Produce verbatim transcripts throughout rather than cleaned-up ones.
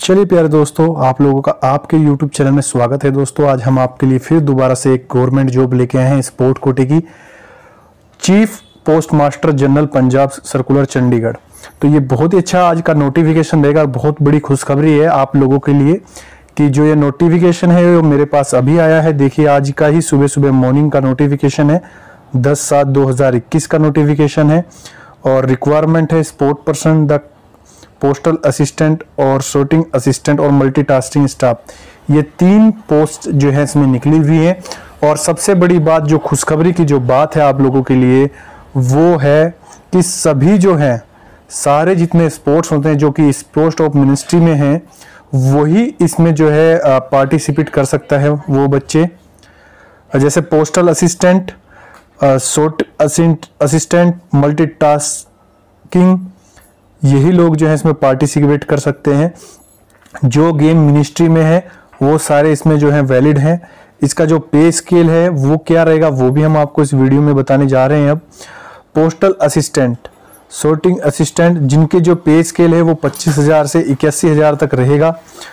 चलिए प्यारे दोस्तों, आप लोगों का आपके यूट्यूब चैनल में स्वागत है। दोस्तों आज हम आपके लिए फिर दोबारा से एक गवर्नमेंट जॉब लेके आए हैं स्पोर्ट कोटे की, chief post master general Punjab circular Chandigarh. तो ये बहुत ही अच्छा आज का नोटिफिकेशन रहेगा। बहुत बड़ी खुशखबरी है आप लोगों के लिए कि जो ये नोटिफिकेशन है वो मेरे पास अभी आया है। देखिए आज का ही सुबह सुबह मॉर्निंग का नोटिफिकेशन है, दस सात दो हज़ार इक्कीस का नोटिफिकेशन है और रिक्वायरमेंट है sport person, the postal assistant और शूटिंग असिस्टेंट और मल्टीटास्किंग स्टाफ। ये तीन पोस्ट जो है इसमें निकली हुई है। और सबसे बड़ी बात, जो खुशखबरी की जो बात है आप लोगों के लिए, वो है कि सभी जो हैं, सारे जितने स्पोर्ट्स होते हैं जो कि इस पोस्ट ऑफ मिनिस्ट्री में हैं, वही इसमें जो है पार्टिसिपेट कर सकता है। वो बच्चे जैसे postal assistant, sort assistant, multitasking, यही लोग जो है इसमें पार्टिसिपेट कर सकते हैं। जो गेम मिनिस्ट्री में है वो सारे इसमें जो है वैलिड हैं। इसका जो पे स्केल है वो क्या रहेगा वो भी हम आपको इस वीडियो में बताने जा रहे हैं। अब पोस्टल असिस्टेंट, शॉटिंग असिस्टेंट, जिनके जो पे स्केल है वो पच्चीस हज़ार से इक्यासी हज़ार तक रहेगा।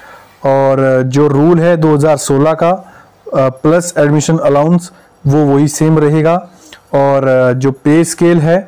और जो रूल है दो हज़ार सोलह का प्लस एडमिशन अलाउंस, वो वही सेम रहेगा। और जो पे स्केल है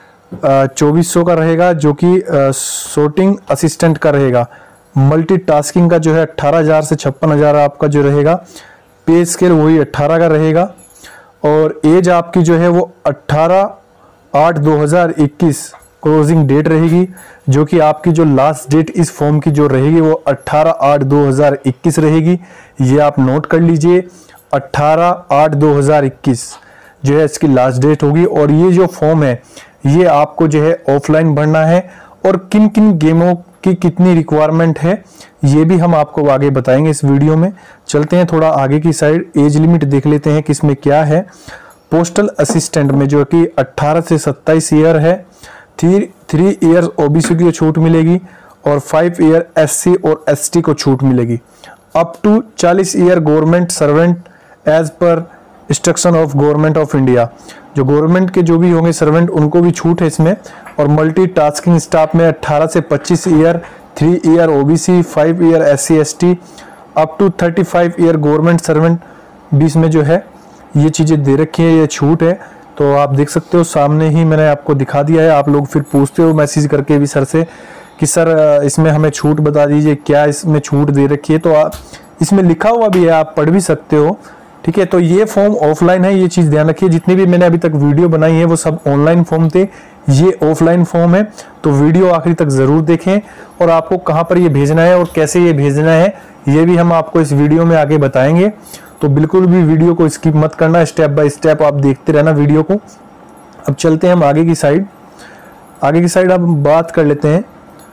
चौबीस सौ का रहेगा, जो कि शॉटिंग असिस्टेंट का रहेगा। मल्टीटास्किंग का जो है अट्ठारह हज़ार से छप्पन हज़ार आपका जो रहेगा, पे स्केल वही अट्ठारह का रहेगा। और एज आपकी जो है वो अट्ठारह आठ दो हज़ार इक्कीस क्लोजिंग डेट रहेगी, जो कि आपकी जो लास्ट डेट इस फॉर्म की जो रहेगी वो अट्ठारह आठ दो हज़ार इक्कीस रहेगी। ये आप नोट कर लीजिए, अट्ठारह आठ दो हज़ार इक्कीस जो है इसकी लास्ट डेट होगी। और ये जो फॉर्म है ये आपको जो है ऑफलाइन भरना है। और किन किन गेमों की कितनी रिक्वायरमेंट है ये भी हम आपको आगे बताएंगे इस वीडियो में। चलते हैं थोड़ा आगे की साइड, एज लिमिट देख लेते हैं किसमें क्या है। पोस्टल असिस्टेंट में जो कि अट्ठारह से सत्ताईस ईयर है, थ्री थ्री ईयर ओबीसी की छूट मिलेगी और फाइव ईयर एससी और एसटी को छूट मिलेगी। अप टू चालीस year government servant age per instruction of government of India, जो गवर्नमेंट के जो भी होंगे सर्वेंट उनको भी छूट है इसमें। और मल्टीटास्किंग स्टाफ में अट्ठारह से पच्चीस year, three year OBC, five year SC ST, up to पैंतीस ईयर गवर्नमेंट सर्वेंट बीस में जो है ये चीज़ें दे रखी है, ये छूट है। तो आप देख सकते हो सामने ही मैंने आपको दिखा दिया है। आप लोग फिर पूछते हो मैसेज करके भी सर से कि सर इसमें हमें छूट बता दीजिए, क्या इसमें छूट दे रखी है। तो आप इसमें लिखा हुआ भी है, आप पढ़ भी सकते हो, ठीक है। तो ये फॉर्म ऑफलाइन है, ये चीज़ ध्यान रखिए। जितनी भी मैंने अभी तक वीडियो बनाई है वो सब ऑनलाइन फॉर्म थे, ये ऑफलाइन फॉर्म है। तो वीडियो आखिरी तक ज़रूर देखें। और आपको कहाँ पर ये भेजना है और कैसे ये भेजना है ये भी हम आपको इस वीडियो में आगे बताएंगे। तो बिल्कुल भी वीडियो को स्किप मत करना, स्टेप बाय स्टेप आप देखते रहना वीडियो को। अब चलते हैं हम आगे की साइड। आगे की साइड अब बात कर लेते हैं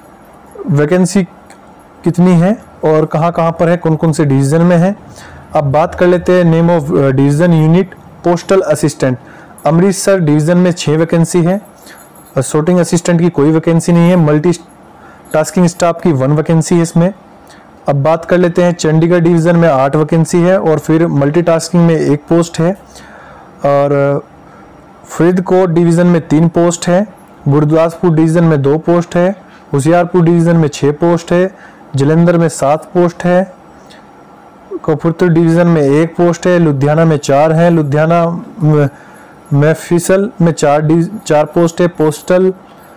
वैकेंसी कितनी है और कहाँ कहाँ पर है, कौन कौन से डिवीज़न में है। अब बात कर लेते हैं name of division unit. Postal assistant Amritsar division में छः वैकेंसी है। शॉटिंग असिस्टेंट की कोई वैकेंसी नहीं है। मल्टी टास्किंग स्टाफ की वन वैकेंसी है इसमें। अब बात कर लेते हैं चंडीगढ़ डिवीज़न में आठ वैकेंसी है और फिर मल्टीटास्किंग में एक पोस्ट है। और फरीदकोट डिवीज़न में तीन पोस्ट है। गुरदासपुर डिवीज़न में दो पोस्ट है। होशियारपुर डिवीज़न में छः पोस्ट है। जलंधर में सात पोस्ट है। कपूरथला डिवीज़न में एक पोस्ट है। लुधियाना में चार है। लुधियाना महफिसल में चार चार पोस्ट है। पोस्टल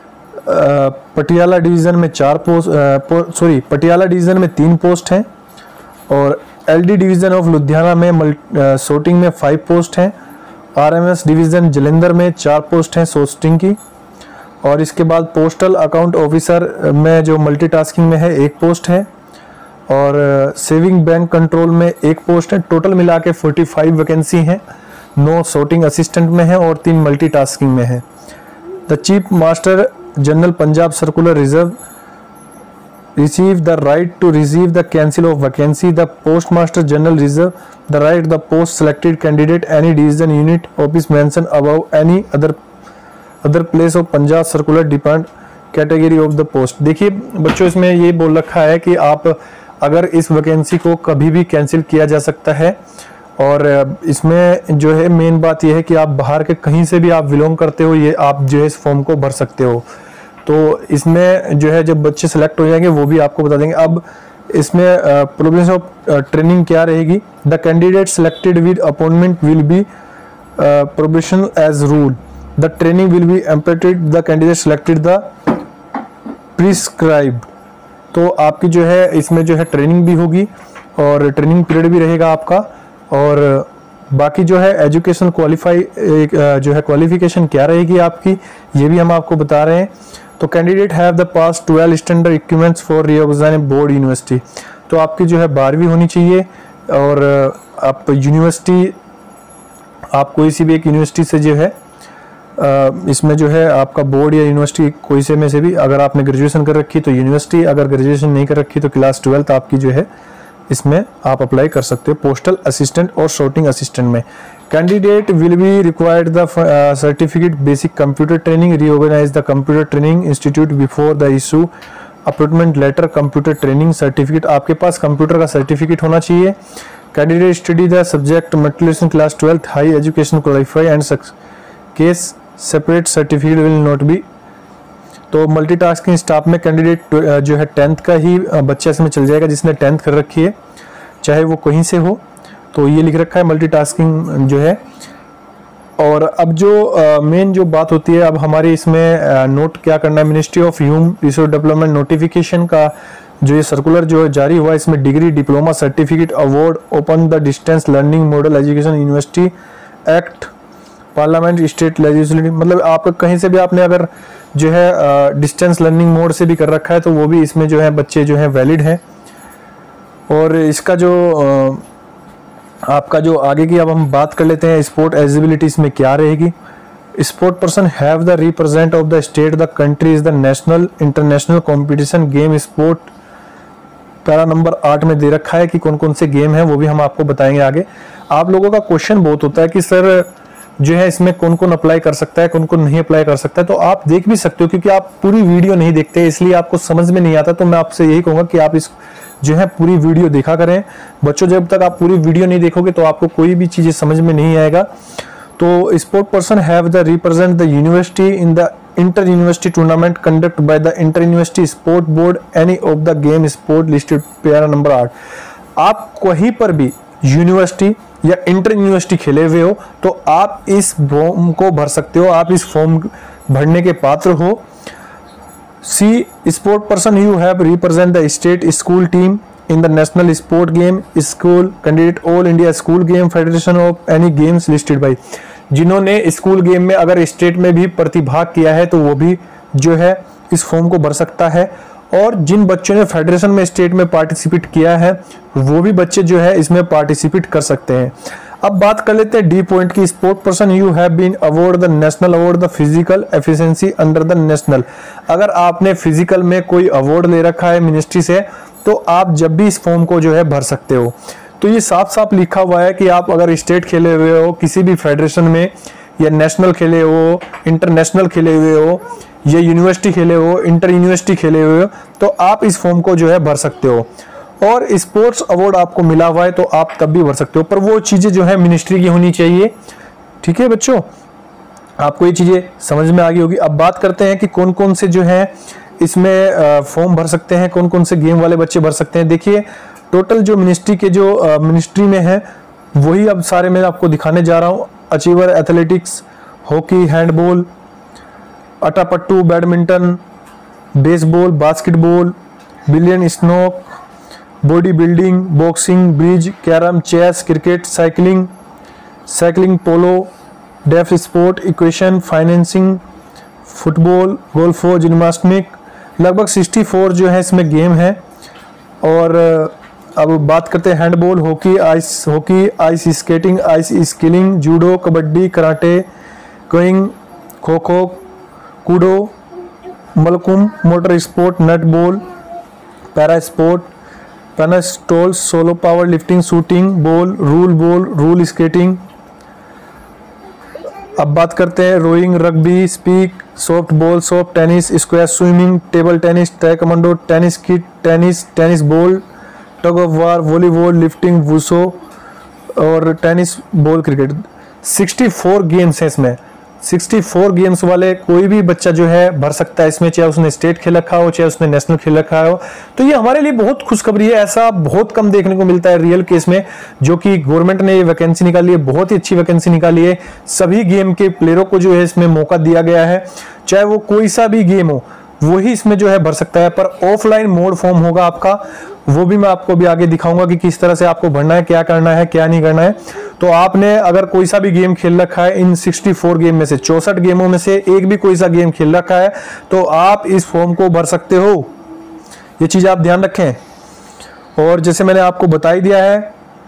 पटियाला डिवीज़न में चार पोस्ट पो, सॉरी पटियाला डिवीज़न में तीन पोस्ट हैं। और एलडी डिवीज़न ऑफ लुधियाना में शॉटिंग में फाइव पोस्ट हैं। आरएमएस डिवीज़न जलंधर में चार पोस्ट हैं शॉटिंग की। और इसके बाद पोस्टल अकाउंट ऑफिसर में जो मल्टीटास्किंग में है एक पोस्ट है। और सेविंग बैंक कंट्रोल में एक पोस्ट है। टोटल मिला के पैंतालीस वैकेंसी हैं। नौ शॉटिंग असिस्टेंट में है और तीन मल्टीटास्किंग में है। The chief master general Punjab circular reserve receive the right to receive the cancel of vacancy. The post master general reserve the right the post selected candidate any division unit office mention above any other other place of Punjab circular depend category of the post. देखिए बच्चों, इसमें ये बोल रखा है कि आप अगर इस वैकेंसी को कभी भी कैंसिल किया जा सकता है। और इसमें जो है मेन बात यह है कि आप बाहर के कहीं से भी आप बिलोंग करते हो, ये आप जो है इस फॉर्म को भर सकते हो। तो इसमें जो है जब बच्चे सेलेक्ट हो जाएंगे वो भी आपको बता देंगे। अब इसमें प्रोविजन ऑफ ट्रेनिंग क्या रहेगी, the candidate selected with appointment will be probational as rule, the training will be imparted the candidate selected the prescribe. तो आपकी जो है इसमें जो है ट्रेनिंग भी होगी और ट्रेनिंग पीरियड भी रहेगा आपका, और बाकी जो है एजुकेशन क्वालिफाई जो है क्वालिफिकेशन क्या रहेगी आपकी, ये भी हम आपको बता रहे हैं। तो candidate have the pass twelve standard equipments for recognised board university. तो आपकी जो है बारहवीं होनी चाहिए और आप यूनिवर्सिटी आप कोई सी भी एक यूनिवर्सिटी से जो है इसमें जो है आपका बोर्ड या यूनिवर्सिटी कोई से में से भी, अगर आपने ग्रेजुएशन कर रखी तो यूनिवर्सिटी, अगर ग्रेजुएशन नहीं कर रखी तो क्लास ट्वेल्थ आपकी जो है इसमें आप अप्लाई कर सकते हो पोस्टल असिस्टेंट और सॉर्टिंग असिस्टेंट में। Candidate will be required the certificate basic computer training, reorganise the computer training institute before the issue appointment letter computer training certificate. आपके पास कंप्यूटर का सर्टिफिकेट होना चाहिए। Candidate study the subject matriculation class twelfth high education qualify and case separate certificate will not be. तो multitasking staff में candidate जो है tenth का ही बच्चा इसमें चल जाएगा, जिसने टेंथ कर रखी है, चाहे वो कहीं से हो। तो ये लिख रखा है मल्टीटास्किंग जो है। और अब जो मेन जो बात होती है, अब हमारे इसमें नोट क्या करना है, ministry of human resource development notification का जो ये सर्कुलर जो जारी हुआ, इसमें degree diploma certificate award open the distance learning model education university act parliament state legislative, मतलब आप कहीं से भी आपने अगर जो है डिस्टेंस लर्निंग मोड से भी कर रखा है तो वो भी इसमें जो है बच्चे जो है वैलिड है। और इसका जो आ, आपका जो आगे की अब हम बात कर लेते हैं, स्पोर्ट एलिजिबिलिटी इसमें क्या रहेगी। Sport person have the represent of the state the country is the national international competition game sport. Para number आठ में दे रखा है कि कौन कौन से गेम है, वो भी हम आपको बताएंगे आगे। आप लोगों का क्वेश्चन बहुत होता है कि सर जो है इसमें कौन कौन अप्लाई कर सकता है, कौन कौन नहीं अप्लाई कर सकता है। तो आप देख भी सकते हो, क्योंकि आप पूरी वीडियो नहीं देखते इसलिए आपको समझ में नहीं आता। तो मैं आपसे यही कहूंगा कि आप इस जो है पूरी वीडियो देखा करें। बच्चों, जब तक आप पूरी वीडियो नहीं देखोगे तो आपको कोई भी चीजें समझ में नहीं आएगा। तो sport person have the represent the university in the inter university tournament conduct by the inter university sport board any of the game sport listed para number आठ। आप कहीं पर भी यूनिवर्सिटी या इंटर यूनिवर्सिटी खेले हुए हो तो आप इस फॉर्म को भर सकते हो, आप इस फॉर्म भरने के पात्र हो। C sport person you have represent the state school team in the national sport game school candidate all India school game federation of any games listed by. जिन्होंने स्कूल गेम में अगर स्टेट में भी प्रतिभाग किया है तो वो भी जो है इस फॉर्म को भर सकता है। और जिन बच्चों ने फेडरेशन में स्टेट में पार्टिसिपेट किया है वो भी बच्चे जो है इसमें पार्टिसिपेट कर सकते हैं। अब बात कर लेते हैं डी पॉइंट की। Sport person you have been award the national award the physical efficiency under the national. अगर आपने फिजिकल में कोई अवार्ड ले रखा है मिनिस्ट्री से तो आप जब भी इस फॉर्म को जो है भर सकते हो। तो ये साफ साफ लिखा हुआ है कि आप अगर स्टेट खेले हुए हो किसी भी फेडरेशन में, या नेशनल खेले हो, इंटरनेशनल खेले हुए हो, या यूनिवर्सिटी खेले हो, इंटर यूनिवर्सिटी खेले हुए हो, तो आप इस फॉर्म को जो है भर सकते हो। और स्पोर्ट्स अवार्ड आपको मिला हुआ है तो आप तब भी भर सकते हो, पर वो चीजें जो है मिनिस्ट्री की होनी चाहिए। ठीक है बच्चों, आपको ये चीजें समझ में आ गई होगी। अब बात करते हैं कि कौन कौन से जो है इसमें फॉर्म भर सकते हैं, कौन कौन से गेम वाले बच्चे भर सकते हैं। देखिए टोटल जो मिनिस्ट्री के जो मिनिस्ट्री में है वही अब सारे मैं आपको दिखाने जा रहा हूँ। अचीवर एथलेटिक्स, हॉकी, हैंडबॉल, अटापट्टू, badminton, baseball, basketball, billiards, snooker, body building, boxing, bridge, carrom, chess, cricket, cycling, cycling, polo, deaf sport, equestrian, fencing, football, golf, gymnastic, लगभग चौंसठ जो है इसमें गेम है। और अब बात करते हैं handball, hockey, ice hockey, ice skating, ice skiing, judo, kabaddi, karate, गोइंग, खो खो, कूडो, मलकुम, motor sport, net ball, para sport, पेनास्टोल, सोलो power lifting, shooting, ball, roll ball, roll skating. अब बात करते हैं रोइंग, रग्बी, स्पीक, soft ball, soft tennis, squash, swimming, table tennis, taekwondo, tennis kit, tennis, tennis ball, tug of war, volleyball, lifting, wushu और tennis ball, cricket. चौंसठ games हैं इसमें। चौंसठ गेम्स वाले कोई भी बच्चा जो है भर सकता है इसमें, चाहे उसने स्टेट खेल रखा हो चाहे उसने नेशनल खेल रखा हो। तो ये हमारे लिए बहुत खुशखबरी है, ऐसा बहुत कम देखने को मिलता है रियल केस में, जो कि गवर्नमेंट ने ये वैकेंसी निकाली है, बहुत ही अच्छी वैकेंसी निकाली है। सभी गेम के प्लेयरों को जो है इसमें मौका दिया गया है, चाहे वो कोई सा भी गेम हो वही इसमें जो है भर सकता है। पर ऑफलाइन मोड फॉर्म होगा आपका, वो भी मैं आपको भी आगे दिखाऊंगा कि किस तरह से आपको भरना है, क्या करना है क्या नहीं करना है। तो आपने अगर कोई सा भी गेम खेल रखा है इन चौंसठ गेम में से, चौसठ गेमों में से एक भी कोई सा गेम खेल रखा है तो आप इस फॉर्म को भर सकते हो, ये चीज आप ध्यान रखें। और जैसे मैंने आपको बता ही दिया है,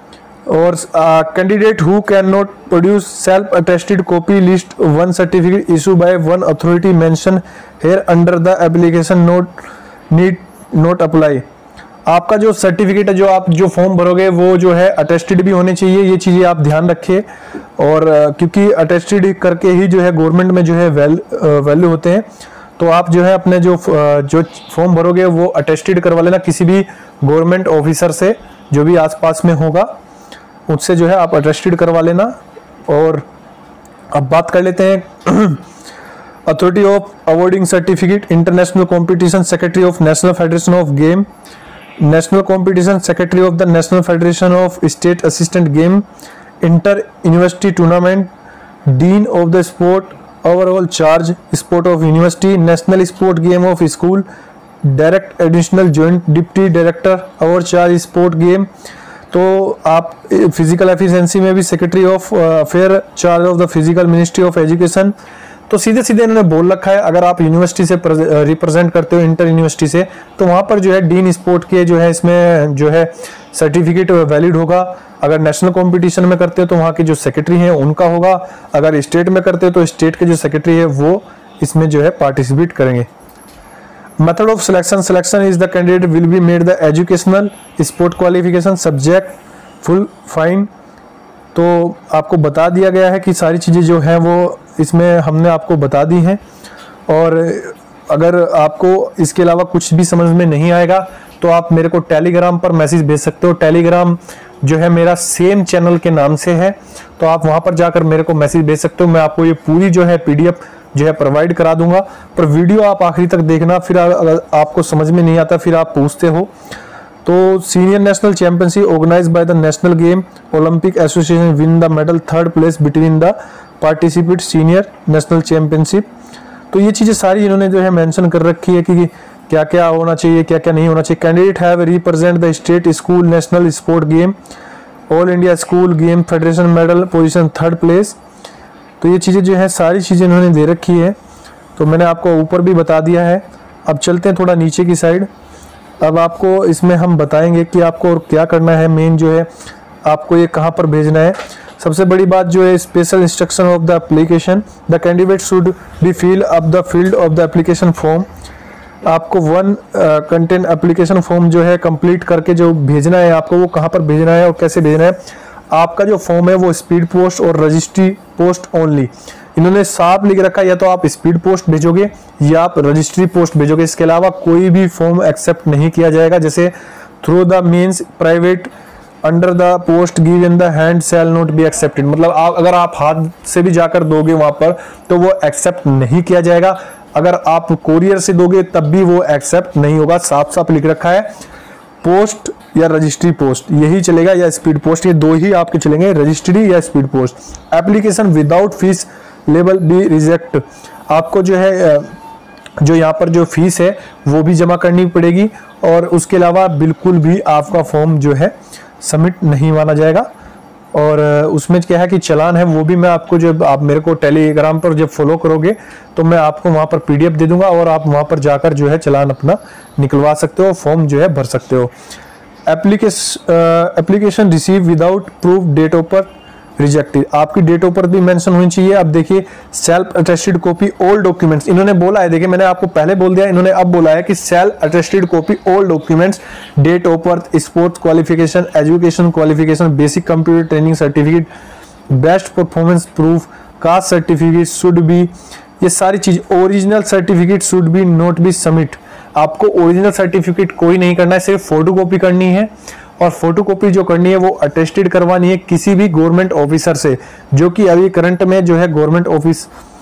और candidate who can not produce self attested copy list one certificate issue by one authority mention here under the application note need not apply. आपका जो सर्टिफिकेट है, जो आप जो फॉर्म भरोगे वो जो है अटेस्टेड भी होने चाहिए, ये चीजें आप ध्यान रखिए। और क्योंकि अटेस्टेड करके ही जो है गवर्नमेंट में जो है वैल्यू होते हैं, तो आप जो है अपने जो जो फॉर्म भरोगे वो अटेस्टेड करवा लेना किसी भी गवर्नमेंट ऑफिसर से, जो भी आसपास में होगा उससे जो है आप अटेस्टेड करवा लेना। और अब बात कर लेते हैं authority of awarding certificate, international competition secretary of national federation of game, national competition secretary of the national federation of state assistant game, inter university tournament, dean of the sport, overall charge sport of university, national sport game of school, direct additional joint deputy director over charge sport game. तो आप physical efficiency में भी secretary of affair charge of the physical ministry of education. तो सीधे सीधे इन्होंने बोल रखा है, अगर आप यूनिवर्सिटी से रिप्रेजेंट करते हो इंटर यूनिवर्सिटी से, तो वहां पर जो है डीन स्पोर्ट के जो है इसमें जो है सर्टिफिकेट वैलिड होगा। अगर नेशनल कंपटीशन में करते हो तो वहां के जो सेक्रेटरी हैं उनका होगा, अगर स्टेट में करते हो तो स्टेट के जो सेक्रेटरी है वो इसमें जो है पार्टिसिपेट करेंगे। Method of selection, selection is the candidate will be made the educational sport qualification subject full fine। तो आपको बता दिया गया है कि सारी चीज़ें जो हैं वो इसमें हमने आपको बता दी हैं। और अगर आपको इसके अलावा कुछ भी समझ में नहीं आएगा तो आप मेरे को टेलीग्राम पर मैसेज भेज सकते हो। टेलीग्राम जो है मेरा सेम चैनल के नाम से है, तो आप वहां पर जाकर मेरे को मैसेज भेज सकते हो। मैं आपको ये पूरी जो है पीडीएफ जो है प्रोवाइड करा दूंगा, पर वीडियो आप आखिरी तक देखना, फिर अगर आपको समझ में नहीं आता फिर आप पूछते हो। तो senior national championship organized by the national game Olympic association win the medal third place between the participate senior national championship. तो ये चीजें सारी इन्होंने जो है मेंशन कर रखी है कि क्या क्या होना चाहिए क्या क्या नहीं होना चाहिए। Candidate have represent the state school national sport game all India school game federation medal position third place. तो ये चीज़ें जो है सारी चीज़ें इन्होंने दे रखी है, तो मैंने आपको ऊपर भी बता दिया है। अब चलते हैं थोड़ा नीचे की साइड। अब आपको इसमें हम बताएंगे कि आपको और क्या करना है, मेन जो है आपको ये कहाँ पर भेजना है। सबसे बड़ी बात जो है special instruction of the application, the candidate should be fill up the field of the application form. आपको वन कंटेंट एप्लीकेशन फॉर्म जो है कंप्लीट करके जो भेजना है आपको, वो कहाँ पर भेजना है और कैसे भेजना है। आपका जो फॉर्म है वो स्पीड पोस्ट और रजिस्ट्री पोस्ट ओनली, इन्होंने साफ लिख रखा है, या तो आप स्पीड पोस्ट भेजोगे या आप रजिस्ट्री पोस्ट भेजोगे, इसके अलावा कोई भी फॉर्म एक्सेप्ट नहीं किया जाएगा। जैसे through the means private under the post give in the hand shall not be accepted, मतलब आप अगर आप हाथ से भी जाकर दोगे वहां पर तो वो एक्सेप्ट नहीं किया जाएगा। अगर आप कोरियर से दोगे तब भी वो एक्सेप्ट नहीं होगा, साफ साफ लिख रखा है। पोस्ट या रजिस्ट्री पोस्ट यही चलेगा, या स्पीड पोस्ट, ये दो ही आपके चलेंगे, रजिस्ट्री या speed post. Application without fees लेवल बी रिजेक्ट, आपको जो है जो यहाँ पर जो फीस है वो भी जमा करनी पड़ेगी, और उसके अलावा बिल्कुल भी आपका फॉर्म जो है सबमिट नहीं माना जाएगा। और उसमें क्या है कि चलान है वो भी मैं आपको, जब आप मेरे को टेलीग्राम पर जब फॉलो करोगे तो मैं आपको वहाँ पर पीडीएफ दे दूंगा, और आप वहाँ पर जाकर जो है चलान अपना निकलवा सकते हो, फॉर्म जो है भर सकते हो। Application application receive without proof date of birth rejected, आपकी डेट ऑफ बर्थ भी मेंशन होनी चाहिए। अब देखिए self attested copy all documents, इन्होंने बोला है, देखिए मैंने आपको पहले बोल दिया, इन्होंने अब बोला है कि self attested copy all documents, date of birth, sports qualification, education qualification, basic computer training certificate, best performance proof, caste certificate should be, ये सारी चीज, original certificate should be not be submit, आपको ओरिजिनल सर्टिफिकेट कोई नहीं करना है, सिर्फ photocopy करनी है। और फोटोकॉपी जो करनी है वो अटेस्टेड करवानी है किसी भी गवर्नमेंट ऑफिसर से, जो कि अभी करंट में जो है गवर्नमेंट ऑफिस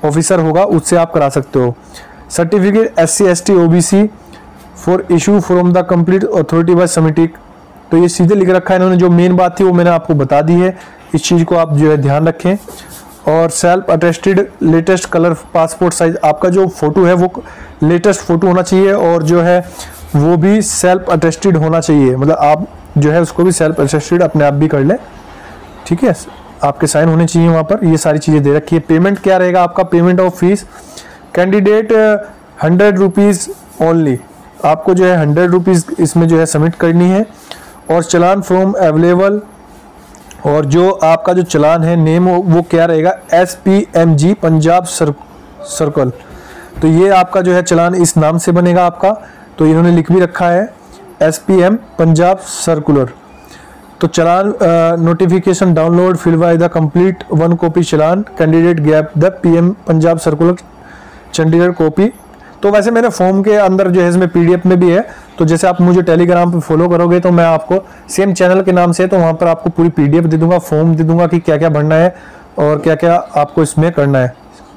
ऑफिसर होगा उससे आप करा सकते हो। Certificate S C S T O B C for issue from the complete authority by submitting, तो ये सीधे लिख रखा है इन्होंने, जो मेन बात थी वो मैंने आपको बता दी है, इस चीज़ को आप जो है ध्यान रखें। और self attested latest colour passport size, आपका जो फोटो है वो लेटेस्ट फोटो होना चाहिए और जो है वो भी सेल्फ अटेस्टेड होना चाहिए, मतलब आप जो है उसको भी सेल्फ अटेस्टेड अपने आप भी कर लें, ठीक है, आपके साइन होने चाहिए वहाँ पर। ये सारी चीज़ें दे रखी है। पेमेंट क्या रहेगा आपका, payment of fees candidate hundred rupees only, आपको जो है हंड्रेड रुपीज़ इसमें जो है सबमिट करनी है। और चलान फ्रॉम अवेलेबल, और जो आपका जो चलान है नेम वो क्या रहेगा, S P M G Punjab circle, तो ये आपका जो है चलान इस नाम से बनेगा आपका, तो इन्होंने लिख भी रखा है S P M Punjab circular. तो challan notification download fill by the complete one copy challan candidate gap the P M Punjab circular Chandigarh copy. तो वैसे मेरे फॉर्म के अंदर जो है इसमें पीडीएफ में भी है, तो जैसे आप मुझे टेलीग्राम पे फॉलो करोगे तो मैं आपको सेम चैनल के नाम से, तो वहाँ पर आपको पूरी पीडीएफ दे दूंगा, फॉर्म दे दूंगा कि क्या क्या भरना है और क्या क्या आपको इसमें करना है,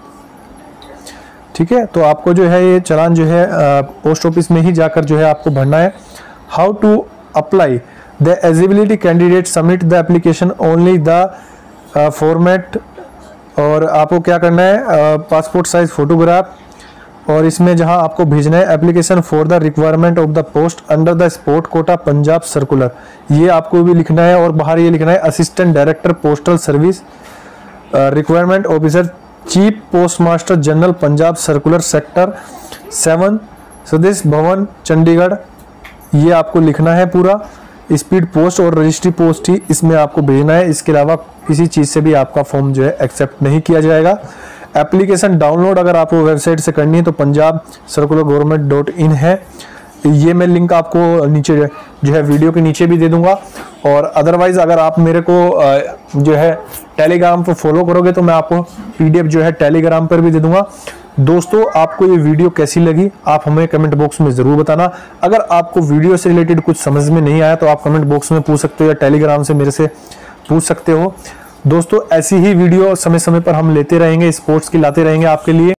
ठीक है। तो आपको जो है ये चलान जो है पोस्ट ऑफिस में ही जाकर जो है आपको भरना है। How to apply the eligibility candidate submit the application only the format, और आपको क्या करना है, पासपोर्ट साइज फोटोग्राफ, और इसमें जहां आपको भेजना है application for the requirement of the post under the sport quota Punjab circular, ये आपको भी लिखना है। और बाहर ये लिखना है assistant director postal service requirement officer chief post master general Punjab circular sector seven Sandesh Bhavan Chandigarh, ये आपको लिखना है पूरा। स्पीड पोस्ट और रजिस्ट्री पोस्ट ही इसमें आपको भेजना है, इसके अलावा किसी चीज़ से भी आपका फॉर्म जो है एक्सेप्ट नहीं किया जाएगा। एप्लीकेशन डाउनलोड अगर आपको वेबसाइट से करनी है तो Punjab circular government dot in है, ये मैं लिंक आपको नीचे जो है वीडियो के नीचे भी दे दूंगा। और अदरवाइज अगर आप मेरे को जो है टेलीग्राम पर फॉलो करोगे तो मैं आपको पीडीएफ जो है टेलीग्राम पर भी दे दूंगा। दोस्तों आपको ये वीडियो कैसी लगी आप हमें कमेंट बॉक्स में ज़रूर बताना। अगर आपको वीडियो से रिलेटेड कुछ समझ में नहीं आया तो आप कमेंट बॉक्स में पूछ सकते हो या टेलीग्राम से मेरे से पूछ सकते हो। दोस्तों ऐसी ही वीडियो समय समय पर हम लेते रहेंगे, स्पोर्ट्स की लाते रहेंगे आपके लिए।